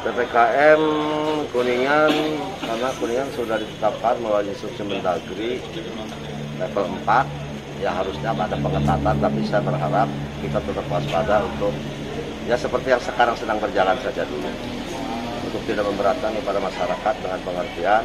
PPKM Kuningan, karena Kuningan sudah ditetapkan melalui instruksi Mendagri level 4, ya harusnya ada pengetatan, tapi saya berharap kita tetap waspada untuk ya seperti yang sekarang sedang berjalan saja dulu, untuk tidak memberatkan kepada masyarakat dengan pengertian.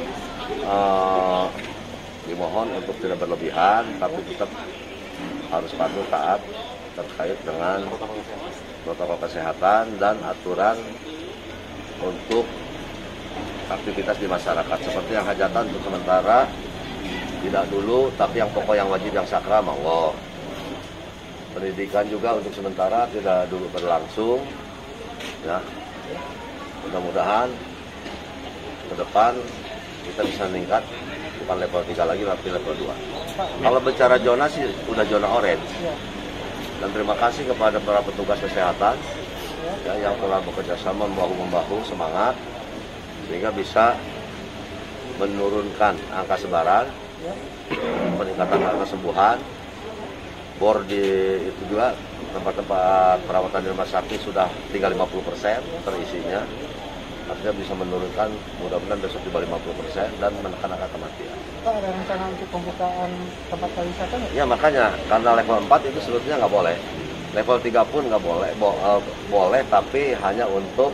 Dimohon untuk tidak berlebihan, tapi tetap harus patuh taat terkait dengan protokol kesehatan dan aturan untuk aktivitas di masyarakat. Seperti yang hajatan untuk sementara tidak dulu, tapi yang pokok yang wajib yang sakral monggo. Pendidikan juga untuk sementara tidak dulu berlangsung. Ya, mudah-mudahan ke depan kita bisa meningkat, bukan level 3 lagi tapi level 2. Kalau bicara zona sih udah zona orange. Dan terima kasih kepada para petugas kesehatan ya, yang telah bekerja sama membahu-membahu semangat sehingga bisa menurunkan angka sebaran, peningkatan angka kesembuhan. Bor di itu juga tempat-tempat perawatan di rumah sakit sudah tinggal 50% terisinya. Artinya bisa menurunkan, mudah-mudahan besok di bawah 50% dan menekan angka kematian. Pak, ada rencana untuk pembukaan tempat pariwisata nggak? Ya makanya, karena level 4 itu sebetulnya nggak boleh. Level 3 pun nggak boleh, boleh tapi hanya untuk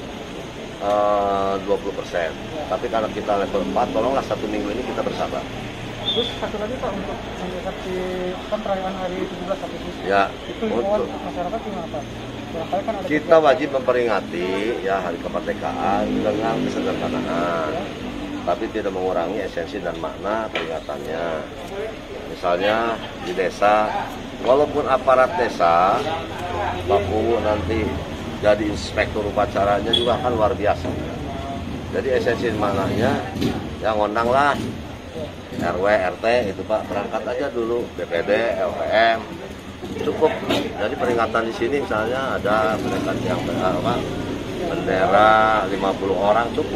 20%. Tapi karena kita level 4, tolonglah 1 minggu ini kita bersabar. Terus satu lagi Pak, untuk mendekati perayaan hari 17 Agustus, Ya, itu himbauan masyarakat gimana Pak? Kan ada kita wajib memperingati ya hari kemerdekaan dengan kesederhanaan, tapi tidak mengurangi esensi dan makna peringatannya. Misalnya di desa, walaupun aparat desa, Pak Puwu nanti jadi inspektur upacaranya juga kan luar biasa. Jadi esensi maknanya yang ngondang lah RW, RT itu Pak, berangkat aja dulu, BPD, LPM, cukup. Jadi peringatan di sini misalnya ada peringatan yang bendera 50 orang cukup.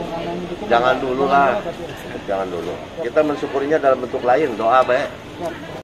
Jangan dulu lah, jangan dulu. Kita mensyukurinya dalam bentuk lain, doa baik.